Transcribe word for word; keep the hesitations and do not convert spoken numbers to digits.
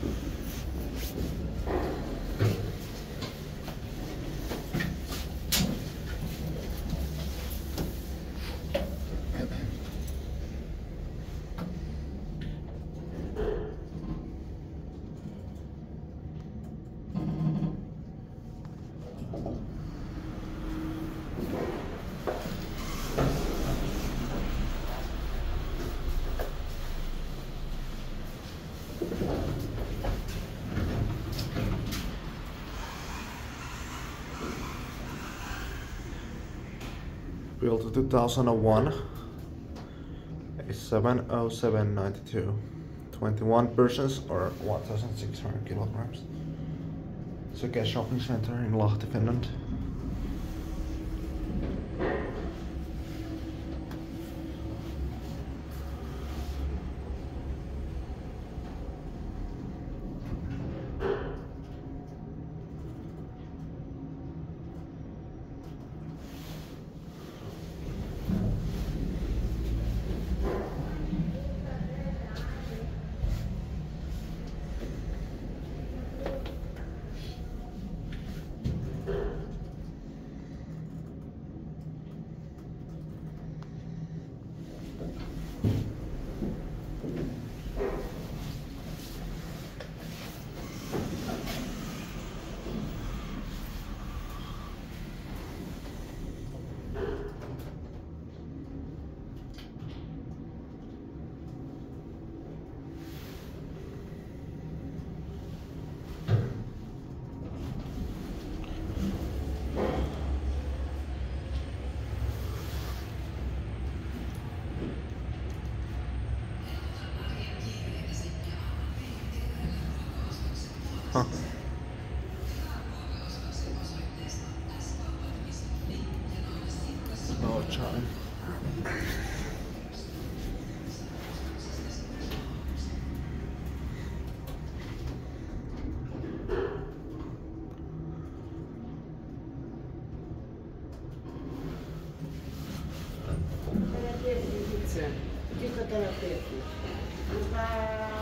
Built two thousand one, a seven oh seven ninety-two, twenty-one persons or one thousand six hundred kilograms. Sekä shopping center in Lahti, Finland. Huh. No chime. Tira a terra, dice. Dica a terra.